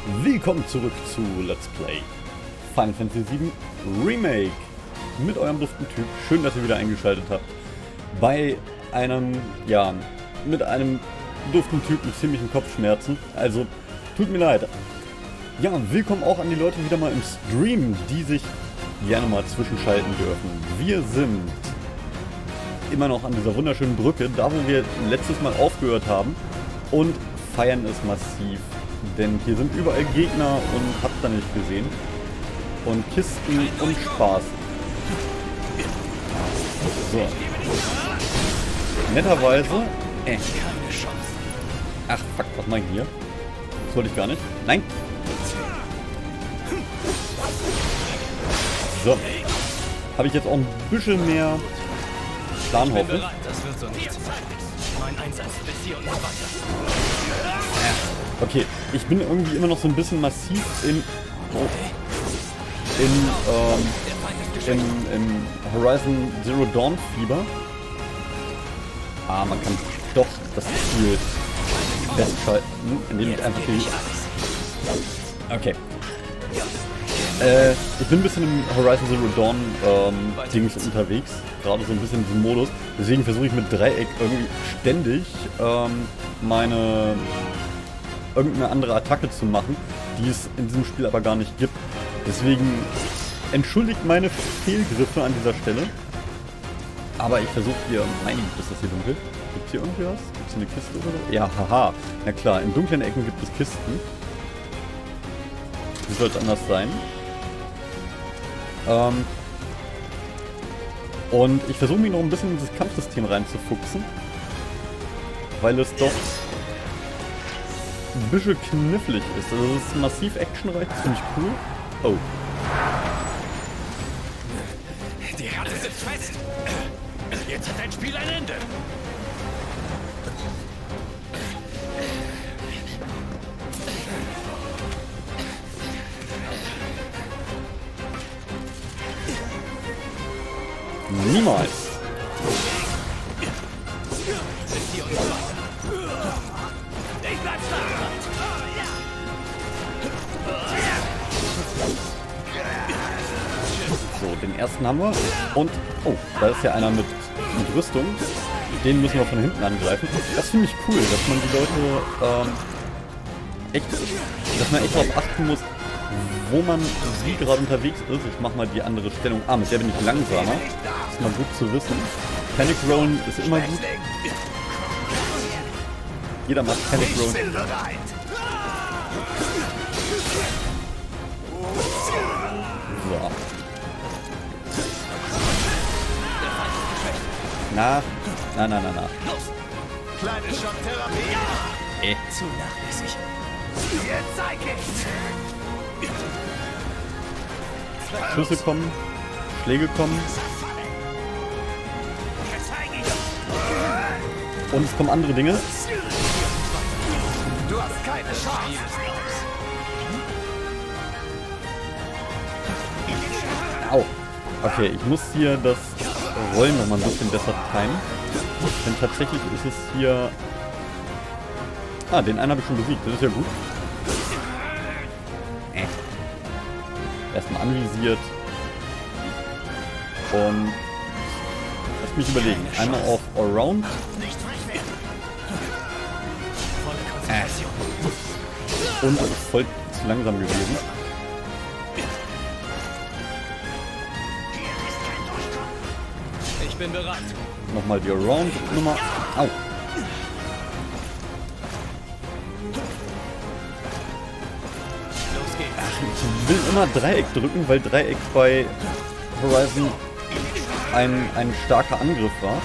Willkommen zurück zu Let's Play Final Fantasy VII Remake mit eurem duften Typ. Schön, dass ihr wieder eingeschaltet habt bei einem, mit einem duften Typ mit ziemlichen Kopfschmerzen. Also, tut mir leid. Ja, willkommen auch an die Leute wieder mal im Stream, die sich gerne mal zwischenschalten dürfen. Wir sind immer noch an dieser wunderschönen Brücke, da wo wir letztes Mal aufgehört haben, und feiern es massiv. Denn hier sind überall Gegner und habt ihr nicht gesehen. Und Kisten und Spaß. So. Netterweise. Ach fuck, was mach ich hier? Das wollte ich gar nicht. Nein! So. Habe ich jetzt auch ein bisschen mehr Planhaufen. Okay, ich bin irgendwie immer noch so ein bisschen massiv in Horizon Zero Dawn Fieber. Ah, man kann doch das Ziel festschalten, indem ich einfach die... Okay. Ich bin ein bisschen im Horizon Zero Dawn Dings unterwegs, gerade so ein bisschen in diesem Modus. Deswegen versuche ich mit Dreieck irgendwie ständig irgendeine andere Attacke zu machen, die es in diesem Spiel aber gar nicht gibt. Deswegen entschuldigt meine Fehlgriffe an dieser Stelle. Aber ich versuche hier... Nein, ist das hier dunkel? Gibt es hier irgendwie was? Gibt es eine Kiste oder so? Ja, haha. Na klar, in dunklen Ecken gibt es Kisten. Wie soll es anders sein? Und ich versuche mich noch ein bisschen in dieses Kampfsystem reinzufuchsen. Weil es doch ein bisschen knifflig ist. Also es ist massiv actionreich, ziemlich cool. Oh. Die Ratte sitzt fest. Jetzt hat dein Spiel ein Ende. Niemals. So, den ersten haben wir. Und, oh, da ist ja einer mit Rüstung. Den müssen wir von hinten angreifen. Das finde ich cool, dass man die Leute dass man echt darauf achten muss, wo man wie gerade unterwegs ist. Ich mache mal die andere Stellung. Ah, mit der bin ich langsamer. Das ist mal gut zu wissen. Panic Rollen ist immer gut. Jeder macht Panic Rollen. So. Na. Kleine Schocktherapie. Zu nachlässig. Jetzt zeig ich. Schüsse kommen. Schläge kommen. Und es kommen andere Dinge. Du hast keine Chance. Au. Okay, ich muss hier das Rollen nochmal ein bisschen besser timen. Denn tatsächlich ist es hier... Ah, den einen habe ich schon besiegt. Das ist ja gut. Erstmal anvisiert. Und... Lass mich überlegen. Einmal auf Around. Und das ist voll zu langsam gewesen. Ich bin bereit. Nochmal die Around-Nummer. Au. Los geht's. Ich will immer Dreieck drücken, weil Dreieck bei Horizon ein starker Angriff war.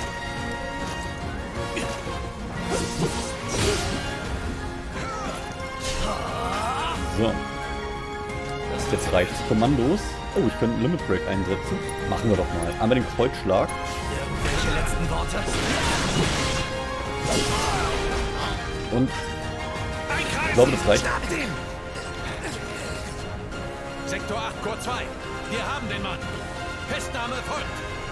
So. Jetzt reicht's. Kommandos. Oh, ich könnte einen Limit Break einsetzen. Machen wir doch mal. Einmal den Kreuzschlag. Welche letzten Worte? Und ich glaube, das reicht. Sektor 8, Chor 2. Wir haben den Mann. Festnahme folgt.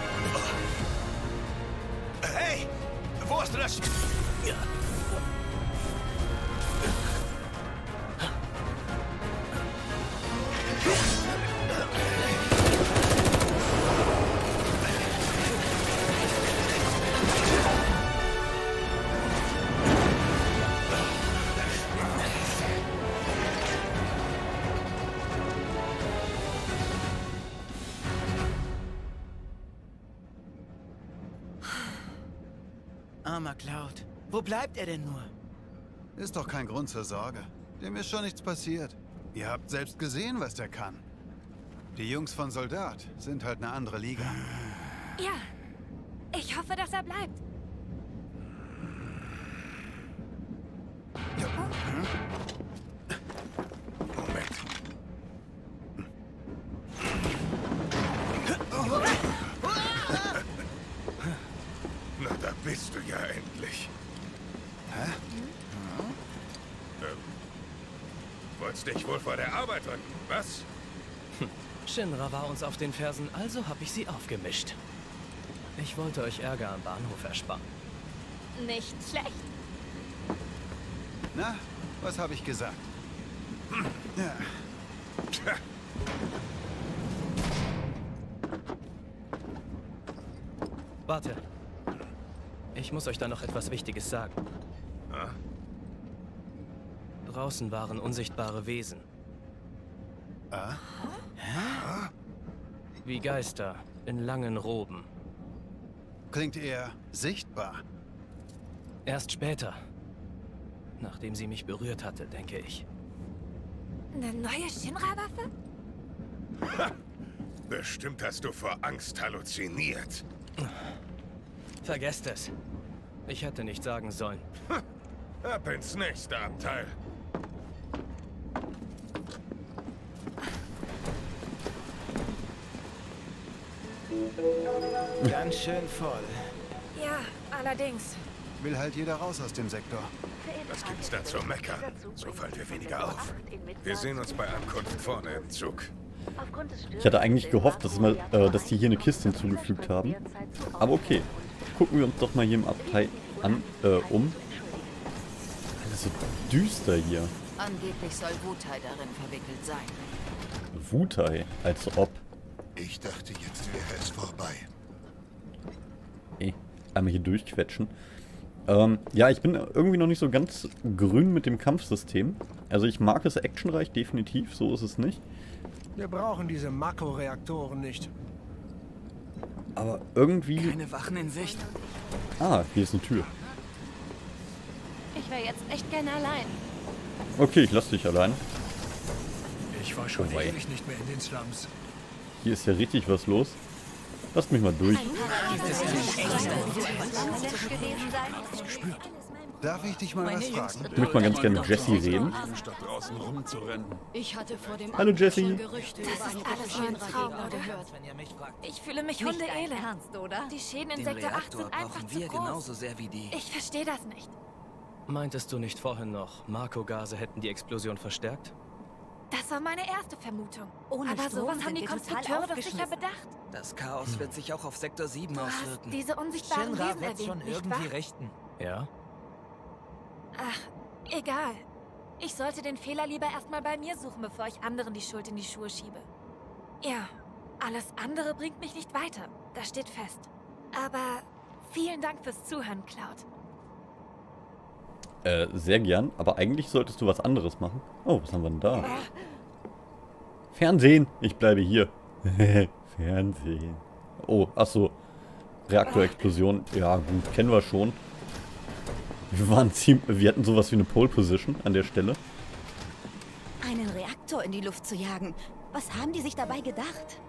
Hey, wo hast du das? Armer Cloud. Wo bleibt er denn nur? Ist doch kein Grund zur Sorge. Dem ist schon nichts passiert. Ihr habt selbst gesehen, was der kann. Die Jungs von Soldat sind halt eine andere Liga. Ja, ich hoffe, dass er bleibt. Ja. Moment. Na, da bist du ja endlich. Hä? Wolltest dich wohl vor der Arbeit drücken, was? Shinra war uns auf den Fersen, also habe ich sie aufgemischt. Ich wollte euch Ärger am Bahnhof ersparen. Nicht schlecht. Na, was habe ich gesagt? Ja. Tja, Warte. Ich muss euch da noch etwas Wichtiges sagen. ah, Draußen waren unsichtbare Wesen. Wie Geister in langen Roben. Klingt eher sichtbar. Erst später. Nachdem sie mich berührt hatte, denke ich. Eine neue Shinra-Waffe? bestimmt hast du vor Angst halluziniert. Vergesst es. Ich hätte nicht sagen sollen. Ab ins nächste Abteil. Ganz schön voll. Ja, allerdings. Will halt jeder raus aus dem Sektor. Was gibt's da zu meckern? So fallen wir weniger auf. Wir sehen uns bei Ankunft vorne im Zug. Ich hatte eigentlich gehofft, dass die hier eine Kiste hinzugefügt haben. Aber okay. Gucken wir uns doch mal hier im Abteil um. Alles so düster hier. Angeblich soll Wutai darin verwickelt sein. Wutai, als ob. Ich dachte, jetzt wäre es vorbei. Einmal hier durchquetschen. Ja, ich bin irgendwie noch nicht so ganz grün mit dem Kampfsystem. Also ich mag es actionreich, definitiv, so ist es nicht. Wir brauchen diese Mako-Reaktoren nicht. Aber irgendwie... Keine Wachen in Sicht. Ah, hier ist eine Tür. Ich wäre jetzt echt gerne allein. Okay, ich lasse dich allein. Ich war schon Oh wei. ewig nicht mehr in den Slums. Hier ist ja richtig was los. Lasst mich mal durch. Darf ich dich mal was fragen? Ich möchte mal ganz gerne mit Jessie reden. Statt draußen rumzurennen. Ich hatte vor dem Hallo, Jessie. schon Gerüchte über Das ist eine alles nur ein Traum, Shinra oder? gehört. Ich fühle mich Nicht dein hundeelend. Ernst, oder? Die Schäden in Den Sektor 8 Reaktor sind einfach brauchen zu wir groß. genauso sehr wie die. Ich verstehe das nicht. Meintest du nicht vorhin noch, Marco-Gase hätten die Explosion verstärkt? Das war meine erste Vermutung. Ohne Aber Strom sowas sind haben die wir total Konstrukteure doch sicher aufgeschmissen. bedacht. Das Chaos wird sich auch auf Sektor 7 Du hast auswirken. diese unsichtbaren Shinra Wesen wird schon erwähnt, nicht irgendwie wahr? richten. Ja? Ach, egal. Ich sollte den Fehler lieber erstmal bei mir suchen, bevor ich anderen die Schuld in die Schuhe schiebe. Ja, alles andere bringt mich nicht weiter. Das steht fest. Aber vielen Dank fürs Zuhören, Cloud. Sehr gern, aber eigentlich solltest du was anderes machen. Oh, was haben wir denn da? Fernsehen! Ich bleibe hier. Fernsehen. Oh, achso. Reaktorexplosion. Ja, gut, kennen wir schon. Wir hatten sowas wie eine Pole Position an der Stelle. Einen Reaktor in die Luft zu jagen. Was haben die sich dabei gedacht?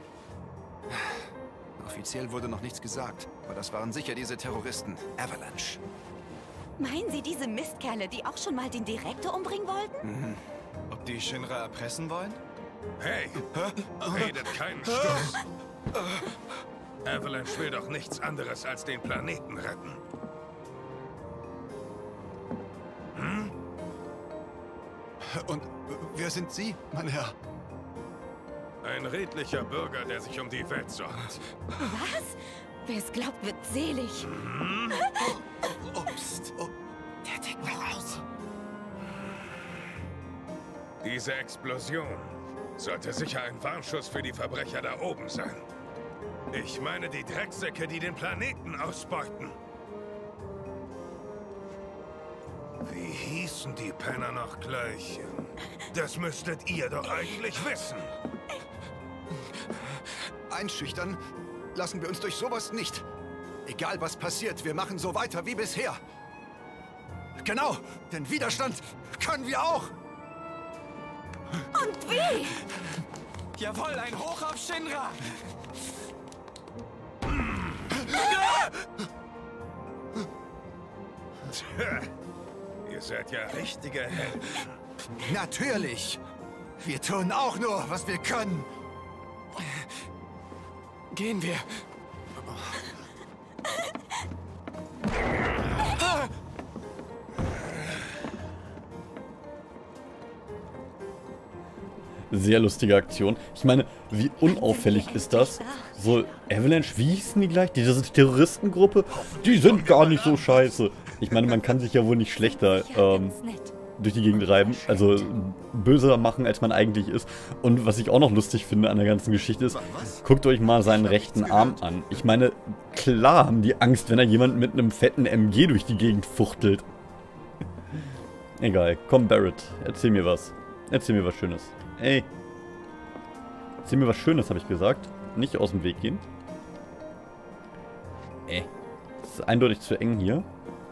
Offiziell wurde noch nichts gesagt, aber das waren sicher diese Terroristen. Avalanche. Meinen Sie diese Mistkerle, die auch schon mal den Direktor umbringen wollten? Ob die Shinra erpressen wollen? Hey, redet keinen Stuss. Avalanche will doch nichts anderes als den Planeten retten. Und wer sind Sie, mein Herr? Ein redlicher Bürger, der sich um die Welt sorgt. Was? Wer es glaubt, wird selig. Obst. Oh. Der tickt noch aus. Diese Explosion sollte sicher ein Warnschuss für die Verbrecher da oben sein. Ich meine die Drecksäcke, die den Planeten ausbeuten. Wie hießen die Penner noch gleich? Das müsstet ihr doch eigentlich wissen. Einschüchtern lassen wir uns durch sowas nicht. Egal was passiert, wir machen so weiter wie bisher. Genau, denn Widerstand können wir auch. Und wie? Jawohl, ein Hoch auf Shinra! Tja, ihr seid ja richtige Helden. Natürlich. Wir tun auch nur, was wir können. Gehen wir. Sehr lustige Aktion. Ich meine, wie unauffällig ist das? So, Avalanche, wie hießen die gleich? Diese Terroristengruppe? Die sind gar nicht so scheiße. Ich meine, man kann sich ja wohl nicht schlechter durch die Gegend reiben. Also böser machen, als man eigentlich ist. Und was ich auch noch lustig finde an der ganzen Geschichte ist, guckt euch mal seinen rechten Arm an. Ich meine, klar haben die Angst, wenn er jemand mit einem fetten MG durch die Gegend fuchtelt. Egal, komm Barrett, erzähl mir was. Erzähl mir was Schönes. Ey. Erzähl mir was Schönes, habe ich gesagt. Nicht aus dem Weg gehen. Das ist eindeutig zu eng hier.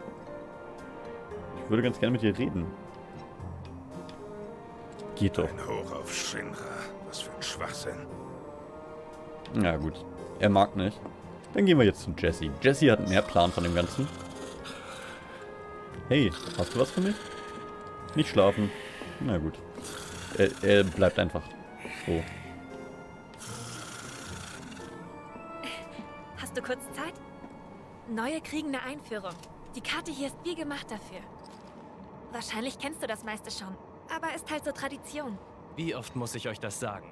Ich würde ganz gerne mit dir reden. Geht doch. Ein Hoch auf Shinra. Was für ein Schwachsinn. Ja gut. Er mag nicht. Dann gehen wir jetzt zu Jesse. Jesse hat mehr Plan von dem Ganzen. Hey, hast du was für mich? Nicht schlafen. Na gut. Er bleibt einfach. Oh. Hast du kurz Zeit? Neue kriegende Einführung. Die Karte hier ist wie gemacht dafür. Wahrscheinlich kennst du das meiste schon. Aber ist halt so Tradition. Wie oft muss ich euch das sagen?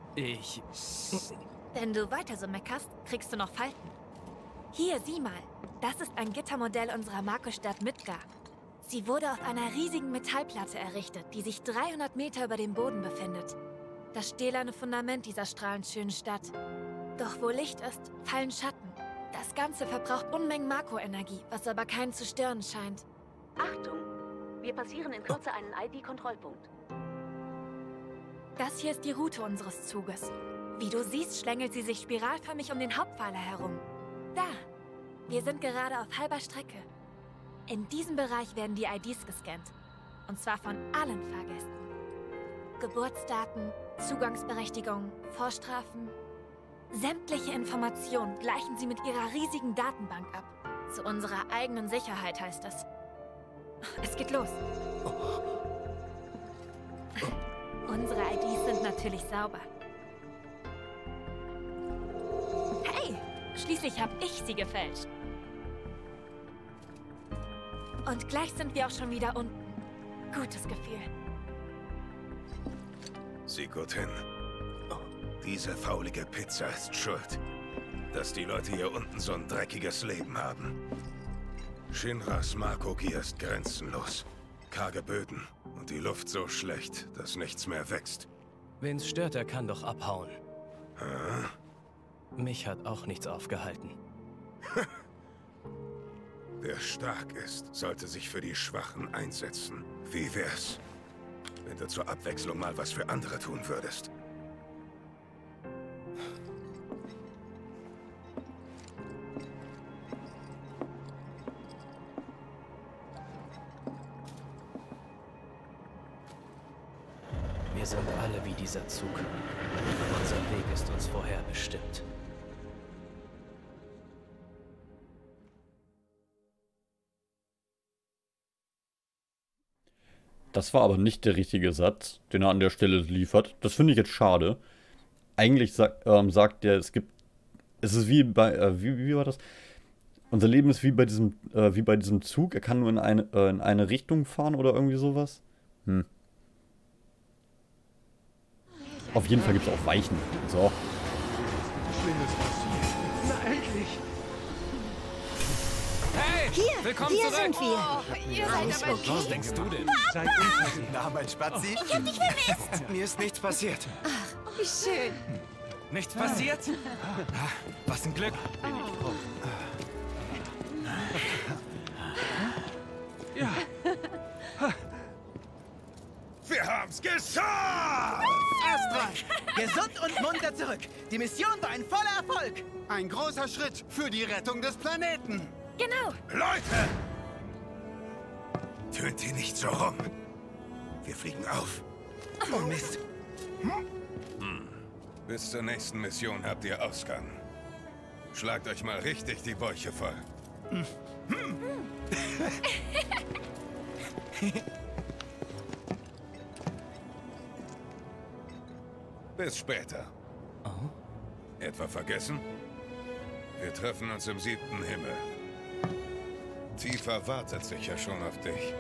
Wenn du weiter so meckerst, kriegst du noch Falten. Hier, sieh mal. Das ist ein Gittermodell unserer Mako-Stadt Midgar. Sie wurde auf einer riesigen Metallplatte errichtet, die sich 300 Meter über dem Boden befindet. Das stählerne Fundament dieser strahlend schönen Stadt. Doch wo Licht ist, fallen Schatten. Das Ganze verbraucht Unmengen Mako-Energie, was aber keinen zu stören scheint. Achtung! Wir passieren in Kürze einen ID-Kontrollpunkt. Das hier ist die Route unseres Zuges. Wie du siehst, schlängelt sie sich spiralförmig um den Hauptpfeiler herum. Da! Wir sind gerade auf halber Strecke. In diesem Bereich werden die IDs gescannt. Und zwar von allen Fahrgästen. Geburtsdaten, Zugangsberechtigung, Vorstrafen. Sämtliche Informationen gleichen sie mit ihrer riesigen Datenbank ab. Zu unserer eigenen Sicherheit heißt es. Es geht los. Unsere IDs sind natürlich sauber. Hey, schließlich habe ich sie gefälscht. Und gleich sind wir auch schon wieder unten. Gutes Gefühl. Sieh gut hin. Diese faulige Pizza ist schuld, dass die Leute hier unten so ein dreckiges Leben haben. Shinras Mako-Gier ist grenzenlos. Karge Böden und die Luft so schlecht, dass nichts mehr wächst. Wen's stört, der kann doch abhauen. Hä? Mich hat auch nichts aufgehalten. Wer stark ist, sollte sich für die Schwachen einsetzen. Wie wär's, wenn du zur Abwechslung mal was für andere tun würdest? Wir sind alle wie dieser Zug. Unser Weg ist uns vorherbestimmt. Das war aber nicht der richtige Satz, den er an der Stelle liefert. Das finde ich jetzt schade. Eigentlich sagt er, es ist wie bei, wie war das? Unser Leben ist wie bei diesem Zug. Er kann nur in eine Richtung fahren oder irgendwie sowas. Auf jeden Fall gibt es auch Weichen. So. Schlimmes passiert. Na endlich! Hey! Hier, Willkommen hier zurück! sind wir. Ihr Alles seid aber okay? Was denkst du denn? Seid unversehrt. Na, mein Spazi? Ich hab dich vermisst. Mir ist nichts passiert. Wie schön. Nichts passiert? Was ein Glück! Ja, Wir haben's geschafft! Erst gesund und munter zurück. Die Mission war ein voller Erfolg. Ein großer Schritt für die Rettung des Planeten. Genau. Leute! Tönt ihr nicht so rum. Wir fliegen auf. Oh Mist. Bis zur nächsten Mission habt ihr Ausgang. Schlagt euch mal richtig die Bäuche voll. Bis später. Oh? Etwa vergessen? Wir treffen uns im 7. Himmel. Tifa wartet sicher schon auf dich.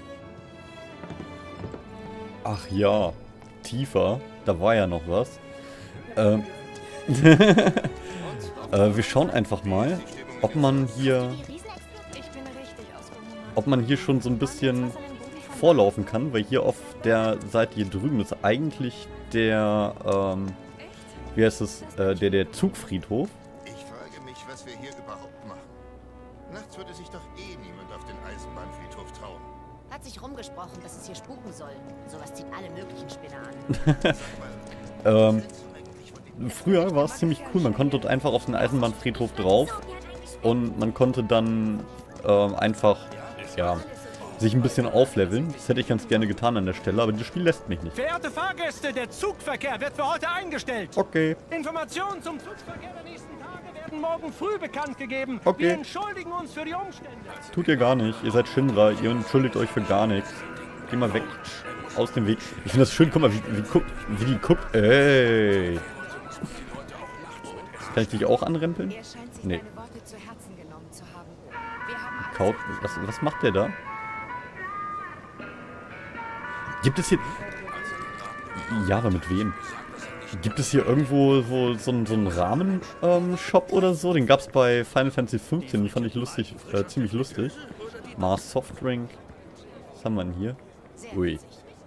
Ach ja, Tifa, da war ja noch was. Wir schauen einfach mal, ob man hier schon so ein bisschen vorlaufen kann, weil hier auf der Seite hier drüben ist eigentlich der, wie heißt es, der Zugfriedhof. Ich frage mich, was wir hier überhaupt machen. Nachts würde sich doch eh niemand auf den Eisenbahnfriedhof trauen. Hat sich rumgesprochen, dass es hier spuken soll. Sowas zieht alle möglichen Spinner an. Früher war es ziemlich cool, man konnte dort einfach auf den Eisenbahnfriedhof drauf und man konnte dann einfach, ja, sich ein bisschen aufleveln. Das hätte ich ganz gerne getan an der Stelle, aber das Spiel lässt mich nicht. Verehrte Fahrgäste, der Zugverkehr wird für heute eingestellt. Okay. Informationen zum Zugverkehr der nächsten Tage werden morgen früh bekannt gegeben. Okay. Wir entschuldigen uns für die Umstände. Tut ihr gar nicht. Ihr seid Shinra. Ihr entschuldigt euch für gar nichts. Geh mal weg. Aus dem Weg. Ich finde das schön. Guck mal, wie die guckt. Ey. Kann ich dich auch anrempeln? Nee. Kaut. Was macht der da? Gibt es hier... Ja, aber mit wem? Gibt es hier irgendwo so einen Ramen-Shop oder so? Den gab es bei Final Fantasy 15. Den fand ich lustig, ziemlich lustig. Mars Softdrink. Was haben wir denn hier? Ui.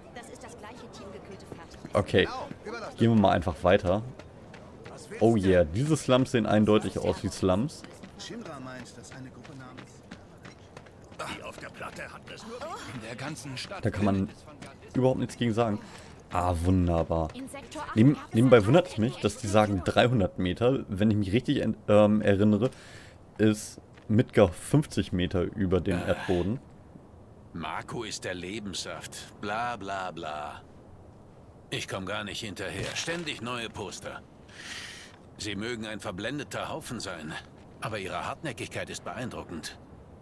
Okay. Gehen wir mal einfach weiter. Oh yeah, diese Slums sehen eindeutig aus wie Slums. Shinra meint, dass eine Gruppe namens... Die auf der Platte hat es nur in der ganzen Stadt. Da kann man überhaupt nichts gegen sagen. Ah, wunderbar. Nebenbei wundert es mich, dass die sagen 300 Meter. Wenn ich mich richtig erinnere, ist Midgar 50 Meter über dem Erdboden. Mako ist der Lebenssaft. Bla bla bla. Ich komme gar nicht hinterher. Ständig neue Poster. Sie mögen ein verblendeter Haufen sein, aber ihre Hartnäckigkeit ist beeindruckend.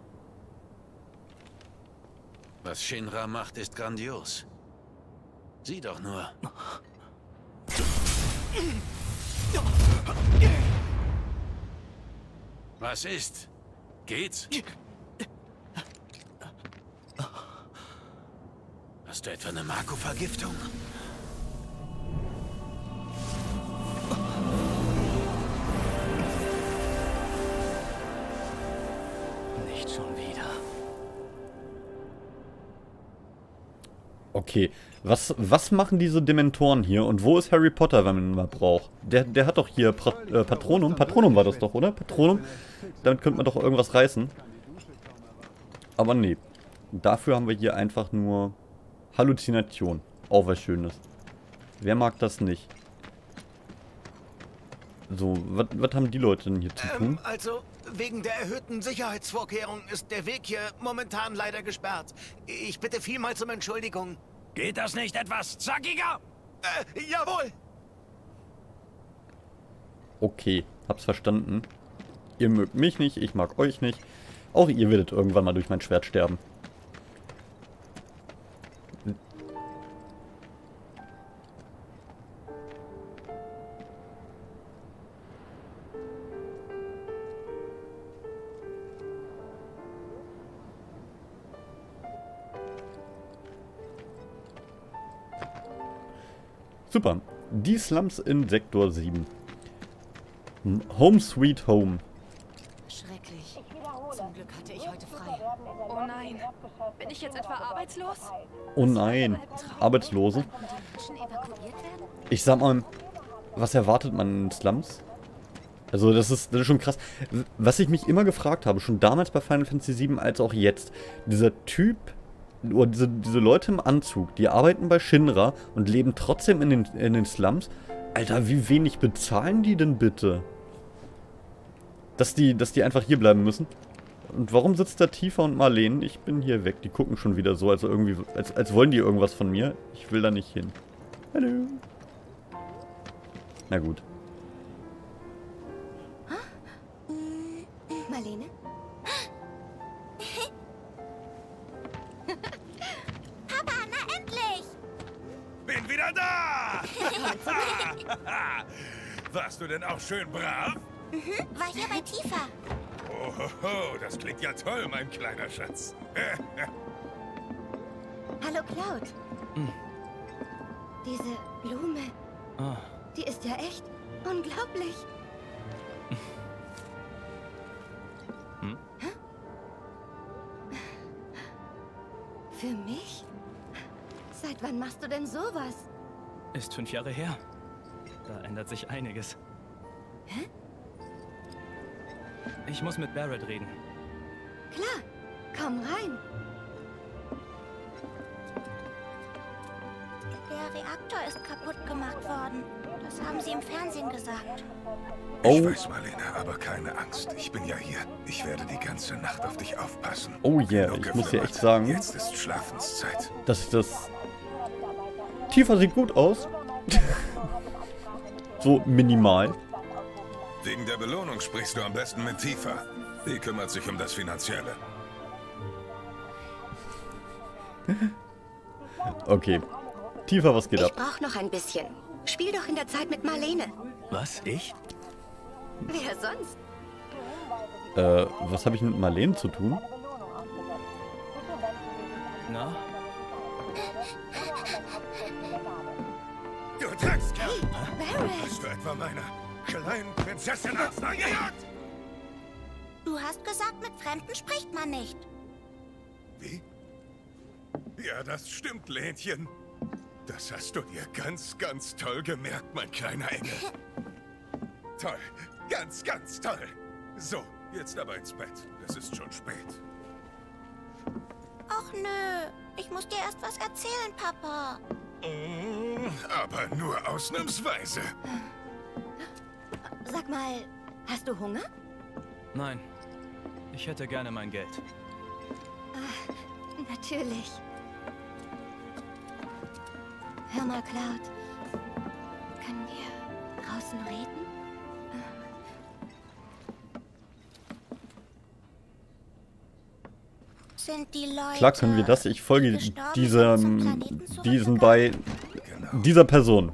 Was Shinra macht, ist grandios. Sieh doch nur. Was ist? Geht's? Hast du etwa eine Mako-Vergiftung? Nicht schon wieder. Okay, was machen diese Dementoren hier? Und wo ist Harry Potter, wenn man ihn mal braucht? Der hat doch hier Patronum. Patronum war das doch, oder? Patronum. Damit könnte man doch irgendwas reißen. Aber nee. Dafür haben wir hier einfach nur Halluzination. Auch was Schönes. Wer mag das nicht? So, was haben die Leute denn hier zu tun? Also, wegen der erhöhten Sicherheitsvorkehrungen ist der Weg hier momentan leider gesperrt. Ich bitte vielmals um Entschuldigung. Geht das nicht etwas zackiger? Jawohl! Okay, hab's verstanden. Ihr mögt mich nicht, ich mag euch nicht. Auch ihr werdet irgendwann mal durch mein Schwert sterben. Super. Die Slums in Sektor 7. Home Sweet Home. Schrecklich. Zum Glück hatte ich heute frei. Oh nein. Bin ich jetzt etwa arbeitslos? Oh nein. Arbeitslose. Ich sag mal, was erwartet man in Slums? Also das ist schon krass. Was ich mich immer gefragt habe, schon damals bei Final Fantasy 7 als auch jetzt. Dieser Typ Nur diese Leute im Anzug, die arbeiten bei Shinra und leben trotzdem in den Slums. Alter, wie wenig bezahlen die denn bitte? Dass die einfach hier bleiben müssen. Und warum sitzt da Tifa und Marlene? Ich bin hier weg. Die gucken schon wieder so, also irgendwie, als wollen die irgendwas von mir. Ich will da nicht hin. Hallo. Na gut. Marlene? Papa, na endlich! Bin wieder da! Warst du denn auch schön brav? War hier bei Tifa. Oh, das klingt ja toll, mein kleiner Schatz. Hallo, Cloud. Diese Blume, die ist ja echt unglaublich. Hä? Für mich? Seit wann machst du denn sowas? Ist 5 Jahre her. Da ändert sich einiges. Hä? Ich muss mit Barrett reden. Klar, komm rein. Der Reaktor ist kaputt gemacht worden. Das haben sie im Fernsehen gesagt. Ich weiß, Marlene, aber keine Angst. Ich bin ja hier. Ich werde die ganze Nacht auf dich aufpassen. Oh yeah, ich muss dir echt sagen, jetzt ist Schlafenszeit. Dass ich das... Tifa sieht gut aus. So minimal. Wegen der Belohnung sprichst du am besten mit Tifa. Die kümmert sich um das Finanzielle. Okay. Tifa, was geht ab? Ich brauch noch ein bisschen. Spiel doch in der Zeit mit Marlene. Was? Ich? Wer sonst? Was habe ich mit Marlene zu tun? Na? Du Dreckskerl! Barrett! Hast du etwa meiner kleinen Prinzessin Angst eingejagt? Du hast gesagt, mit Fremden spricht man nicht. Wie? Ja, das stimmt, Lähnchen. Das hast du dir ganz, ganz toll gemerkt, mein kleiner Engel. Toll. Ganz, ganz toll. So, jetzt aber ins Bett. Es ist schon spät. Ach nö, ich muss dir erst was erzählen, Papa. Aber nur ausnahmsweise. Sag mal, hast du Hunger? Nein. Ich hätte gerne mein Geld. Natürlich. Hör mal, Cloud. Können wir draußen reden? Sind die Leute... Klar können wir das. Ich folge dieser Person.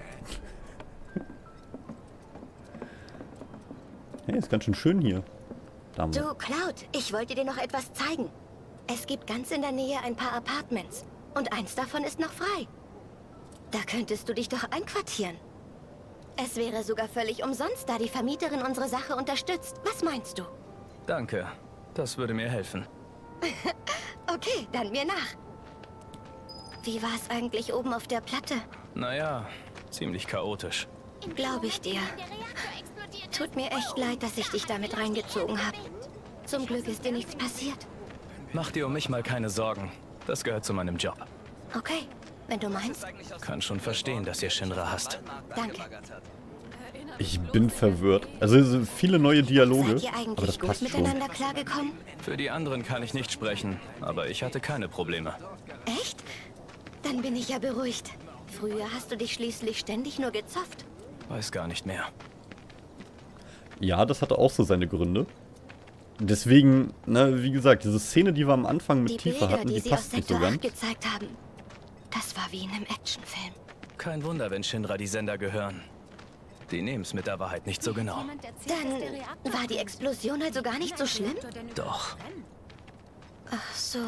Hey, ist ganz schön schön hier. Dame. Du, Cloud, ich wollte dir noch etwas zeigen. Es gibt ganz in der Nähe ein paar Apartments. Und eins davon ist noch frei. Da könntest du dich doch einquartieren. Es wäre sogar völlig umsonst, da die Vermieterin unsere Sache unterstützt. Was meinst du? Danke. Das würde mir helfen. Okay, dann mir nach. Wie war es eigentlich oben auf der Platte? Naja, ziemlich chaotisch. Glaube ich dir. Tut mir echt leid, dass ich dich damit reingezogen habe. Zum Glück ist dir nichts passiert. Mach dir um mich mal keine Sorgen. Das gehört zu meinem Job. Okay, wenn du meinst. Kann schon verstehen, dass ihr Shinra hasst. Danke. Ich bin verwirrt. Also viele neue Dialoge, Seid ihr eigentlich aber das gut passt miteinander schon. klargekommen? Für die anderen kann ich nicht sprechen, aber ich hatte keine Probleme. Echt? Dann bin ich ja beruhigt. Früher hast du dich schließlich ständig nur gezofft. Weiß gar nicht mehr. Ja, das hatte auch so seine Gründe. Deswegen, na, wie gesagt, diese Szene, die wir am Anfang mit Tifa hatten, die sie passt aus nicht so Sektor 8 ganz. gezeigt haben. Das war wie in einem Actionfilm. Kein Wunder, wenn Shinra die Sender gehören. Die nehmen's mit der Wahrheit nicht so genau. Dann war die Explosion also gar nicht so schlimm? Doch. Ach so.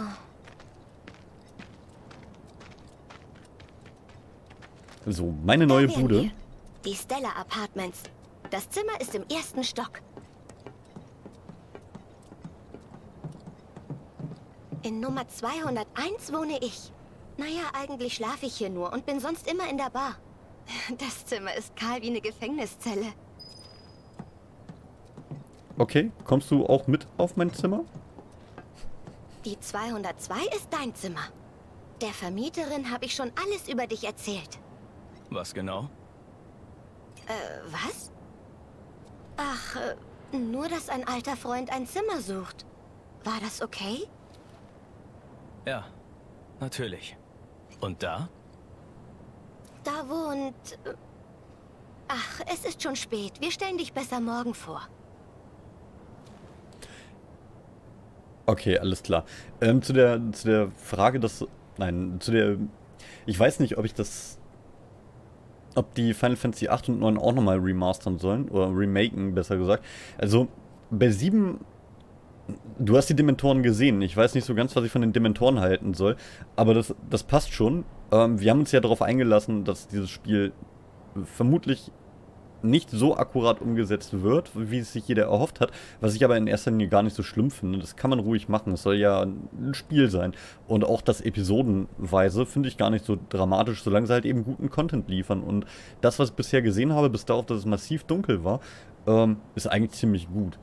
So, meine neue Da wären Bude. wir. Die Stella Apartments. Das Zimmer ist im 1. Stock. In Nummer 201 wohne ich. Naja, eigentlich schlafe ich hier nur und bin sonst immer in der Bar. Das Zimmer ist kahl wie eine Gefängniszelle. Okay, kommst du auch mit auf mein Zimmer? Die 202 ist dein Zimmer. Der Vermieterin habe ich schon alles über dich erzählt. Was genau? Was? Ach, nur, dass ein alter Freund ein Zimmer sucht. War das okay? Ja, natürlich. Und da? Da wohnt... Ach, es ist schon spät. Wir stellen dich besser morgen vor. Okay, alles klar. Zu der Frage, dass... Nein, zu der... Ich weiß nicht, ob die Final Fantasy 8 und 9 auch nochmal remastern sollen. Oder remaken, besser gesagt. Also, bei 7... Du hast die Dementoren gesehen. Ich weiß nicht so ganz, was ich von den Dementoren halten soll. Aber das passt schon. Wir haben uns ja darauf eingelassen, dass dieses Spiel vermutlich nicht so akkurat umgesetzt wird, wie es sich jeder erhofft hat, was ich aber in erster Linie gar nicht so schlimm finde. Das kann man ruhig machen. Es soll ja ein Spiel sein. Und auch das episodenweise finde ich gar nicht so dramatisch, solange sie halt eben guten Content liefern. Und das, was ich bisher gesehen habe, bis darauf, dass es massiv dunkel war, ist eigentlich ziemlich gut.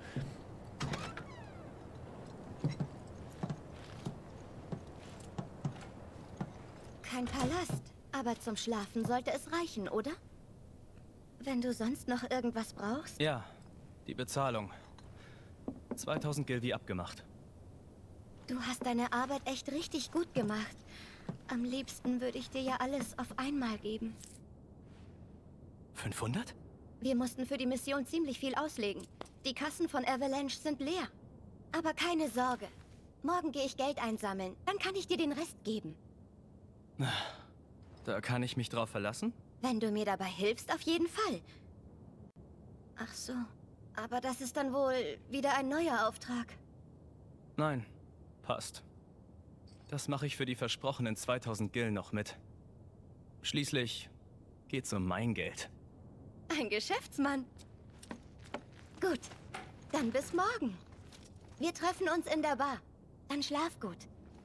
Kein Palast, aber zum Schlafen sollte es reichen, oder? Wenn du sonst noch irgendwas brauchst? Ja, die Bezahlung. 2000 Gil wie abgemacht. Du hast deine Arbeit echt richtig gut gemacht. Am liebsten würde ich dir ja alles auf einmal geben. 500? Wir mussten für die Mission ziemlich viel auslegen. Die Kassen von Avalanche sind leer. Aber keine Sorge. Morgen gehe ich Geld einsammeln. Dann kann ich dir den Rest geben. Da kann ich mich drauf verlassen? Wenn du mir dabei hilfst, auf jeden Fall. Ach so. Aber das ist dann wohl wieder ein neuer Auftrag. Nein, passt. Das mache ich für die versprochenen 2000 Gil noch mit. Schließlich geht's um mein Geld. Ein Geschäftsmann. Gut, dann bis morgen. Wir treffen uns in der Bar. Dann schlaf gut.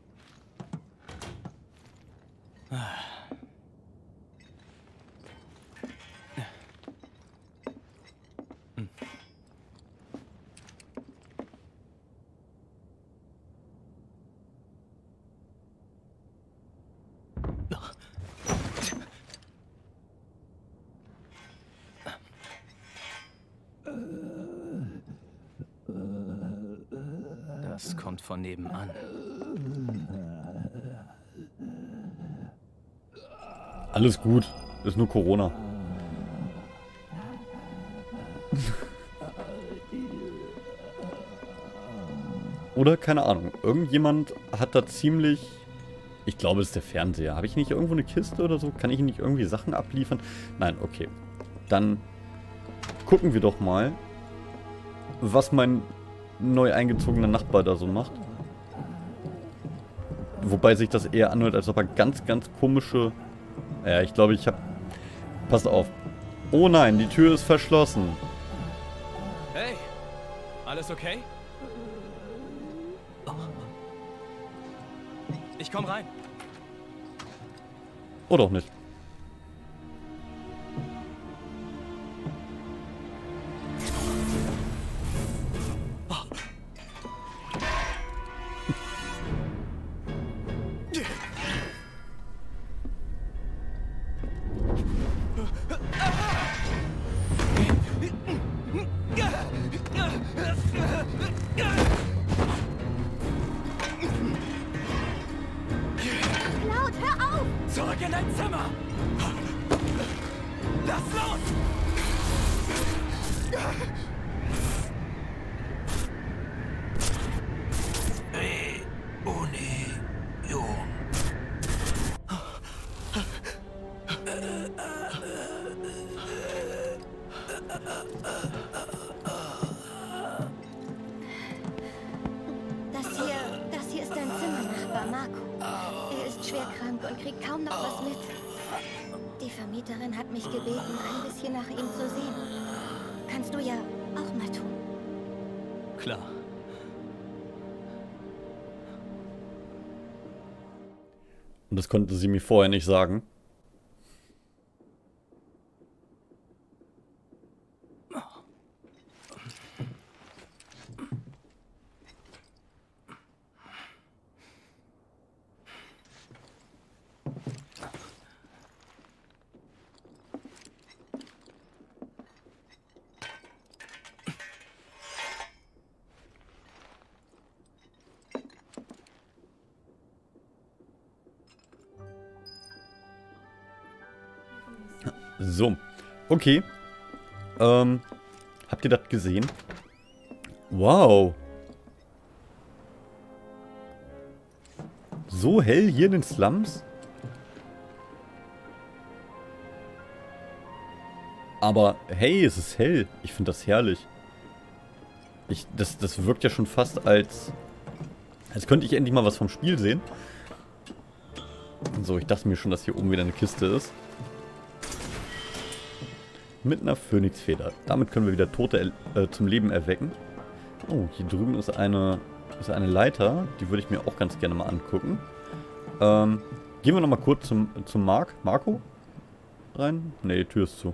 Das kommt von nebenan. Alles gut. Ist nur Corona. Oder, keine Ahnung, irgendjemand hat da ziemlich... Ich glaube, es ist der Fernseher. Habe ich nicht irgendwo eine Kiste oder so? Kann ich nicht irgendwie Sachen abliefern? Nein, okay. Dann gucken wir doch mal, was mein neu eingezogener Nachbar da so macht. Wobei sich das eher anhört, als ob er ganz, ganz komische... Ja, ich glaube, ich habe... Passt auf. Oh nein, die Tür ist verschlossen. Hey, alles okay? Ich komm rein. Oder auch nicht. Cloud, hör auf! Zurück in dein Zimmer! Lass los! Reunion. Das hier ist dein Zimmernachbar, Marco. Er ist schwer krank und kriegt kaum noch was mit. Die Vermieterin hat mich gebeten, ein bisschen nach ihm zu sehen. Kannst du ja auch mal tun. Klar. Und das konnte sie mir vorher nicht sagen. So, okay. Habt ihr das gesehen? Wow. So hell hier in den Slums? Aber hey, es ist hell. Ich finde das herrlich. Das wirkt ja schon fast als könnte ich endlich mal was vom Spiel sehen. So, ich dachte mir schon, dass hier oben wieder eine Kiste ist. Mit einer Phönixfeder. Damit können wir wieder Tote zum Leben erwecken. Oh, hier drüben ist eine Leiter. Die würde ich mir auch ganz gerne mal angucken. Gehen wir nochmal kurz zum Marco rein. Ne, die Tür ist zu.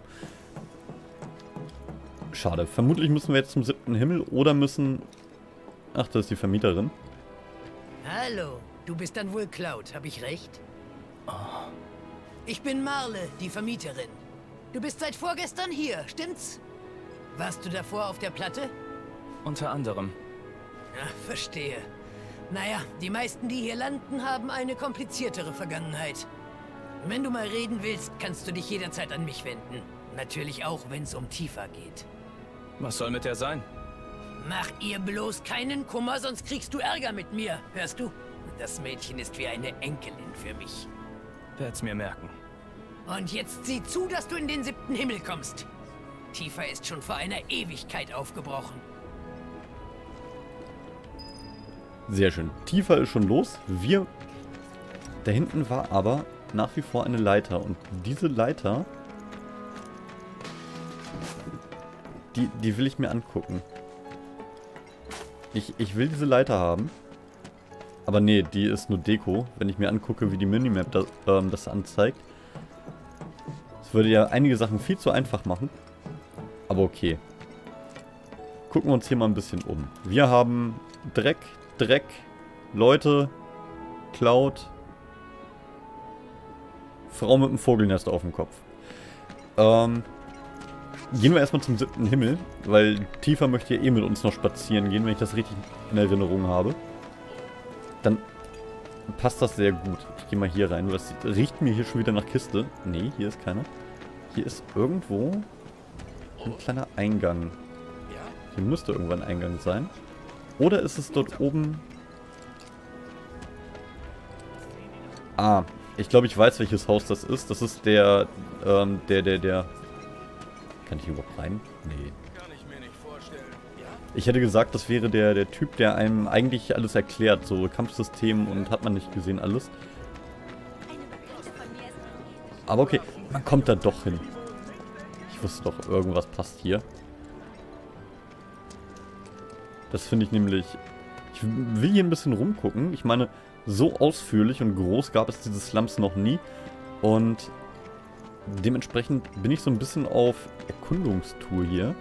Schade. Vermutlich müssen wir jetzt zum 7. Himmel oder müssen... Ach, das ist die Vermieterin. Hallo, du bist dann wohl Cloud, habe ich recht? Oh. Ich bin Marle, die Vermieterin. Du bist seit vorgestern hier, stimmt's? Warst du davor auf der Platte? Unter anderem. Ach, verstehe. Naja, die meisten, die hier landen, haben eine kompliziertere Vergangenheit. Wenn du mal reden willst, kannst du dich jederzeit an mich wenden. Natürlich auch, wenn es um Tifa geht. Was soll mit der sein? Mach ihr bloß keinen Kummer, sonst kriegst du Ärger mit mir, hörst du? Das Mädchen ist wie eine Enkelin für mich. Werd's mir merken. Und jetzt sieh zu, dass du in den 7. Himmel kommst. Tifa ist schon vor einer Ewigkeit aufgebrochen. Sehr schön. Tifa ist schon los. Da hinten war aber nach wie vor eine Leiter. Und diese Leiter... Die will ich mir angucken. Ich will diese Leiter haben. Aber nee, die ist nur Deko. Wenn ich mir angucke, wie die Minimap das anzeigt. Das würde ja einige Sachen viel zu einfach machen. Aber okay. Gucken wir uns hier mal ein bisschen um. Wir haben Dreck, Leute, Cloud, Frau mit einem Vogelnest auf dem Kopf. Gehen wir erstmal zum 7. Himmel, weil Tifa möchte ja eh mit uns noch spazieren gehen, wenn ich das richtig in Erinnerung habe. Dann passt das sehr gut. Ich gehe mal hier rein. Das riecht mir hier schon wieder nach Kiste. Nee, hier ist keiner. Hier ist irgendwo ein kleiner Eingang. Hier müsste irgendwann ein Eingang sein. Oder ist es dort oben... Ah, ich glaube, ich weiß, welches Haus das ist. Das ist der... Kann ich überhaupt rein? Nee. Ich hätte gesagt, das wäre der Typ, der einem eigentlich alles erklärt. So Kampfsystem und hat man nicht gesehen alles. Aber okay, man kommt da doch hin. Ich wusste doch, irgendwas passt hier. Das finde ich nämlich... Ich will hier ein bisschen rumgucken. Ich meine, so ausführlich und groß gab es diese Slums noch nie. Und dementsprechend bin ich so ein bisschen auf Erkundungstour hier.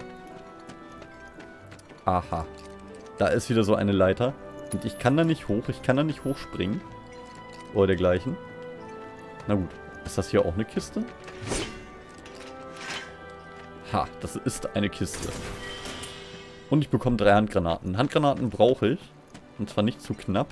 Aha. Da ist wieder so eine Leiter. Und ich kann da nicht hoch. Ich kann da nicht hochspringen. Oder dergleichen. Na gut. Ist das hier auch eine Kiste? Ha, das ist eine Kiste. Und ich bekomme 3 Handgranaten. Handgranaten brauche ich. Und zwar nicht zu knapp.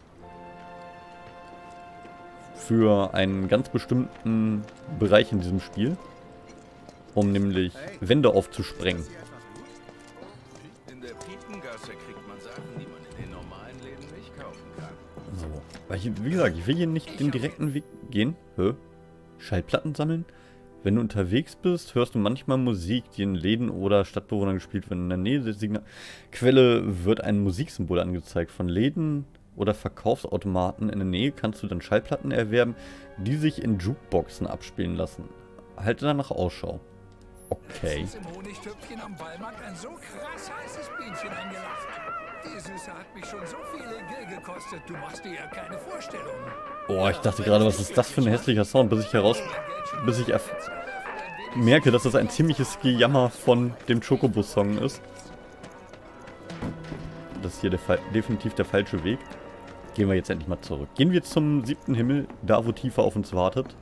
Für einen ganz bestimmten Bereich in diesem Spiel. Um nämlich Wände aufzusprengen. In der Piepengasse kriegt man Sachen, die man in den normalen Läden nicht kaufen kann. So. Weil ich, wie gesagt, ich will hier nicht den direkten Weg gehen. Hä? Schallplatten sammeln? Wenn du unterwegs bist, hörst du manchmal Musik, die in Läden oder Stadtbewohnern gespielt wird. In der Nähe der Signalquelle wird ein Musiksymbol angezeigt. Von Läden oder Verkaufsautomaten in der Nähe kannst du dann Schallplatten erwerben, die sich in Jukeboxen abspielen lassen. Halte danach Ausschau. Okay. Im Honigtöpfchen am Ballmarkt ein so krass heißes Bienchen angelacht. Die Süße hat mich schon so viele Gil gekostet, du machst dir ja keine Vorstellung. Oh, ich dachte gerade, was ist das für ein hässlicher Sound, bis ich merke, dass das ein ziemliches Gejammer von dem Chocobo-Song ist. Das ist hier definitiv der falsche Weg. Gehen wir jetzt endlich mal zurück. Gehen wir zum 7. Himmel, da wo Tifa auf uns wartet.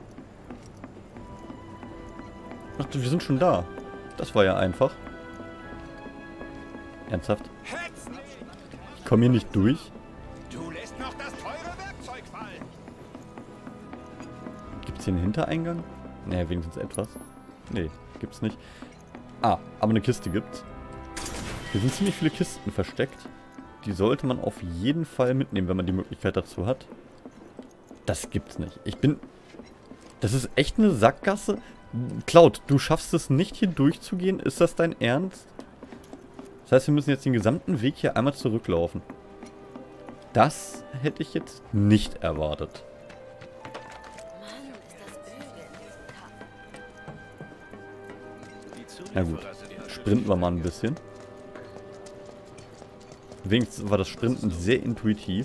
Ach, wir sind schon da. Das war ja einfach. Ernsthaft? Ich komme hier nicht durch. Du lässt noch das teure Werkzeug fallen. Gibt es hier einen Hintereingang? Naja, wenigstens etwas. Nee, gibt's nicht. Ah, aber eine Kiste gibt's. Hier sind ziemlich viele Kisten versteckt. Die sollte man auf jeden Fall mitnehmen, wenn man die Möglichkeit dazu hat. Das gibt's nicht. Das ist echt eine Sackgasse. Cloud, du schaffst es nicht, hier durchzugehen? Ist das dein Ernst? Das heißt, wir müssen jetzt den gesamten Weg hier einmal zurücklaufen. Das hätte ich jetzt nicht erwartet. Na gut, sprinten wir mal ein bisschen. Wenigstens war das Sprinten sehr intuitiv.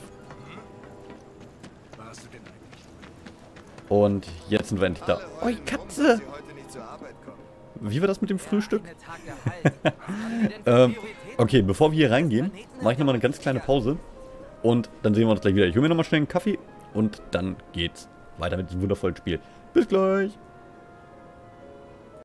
Und jetzt sind wir endlich da. Oh, Katze! Wie war das mit dem Frühstück? Okay, bevor wir hier reingehen, mache ich nochmal eine ganz kleine Pause. Und dann sehen wir uns gleich wieder. Ich hole mir nochmal schnell einen Kaffee und dann geht's weiter mit diesem wundervollen Spiel. Bis gleich!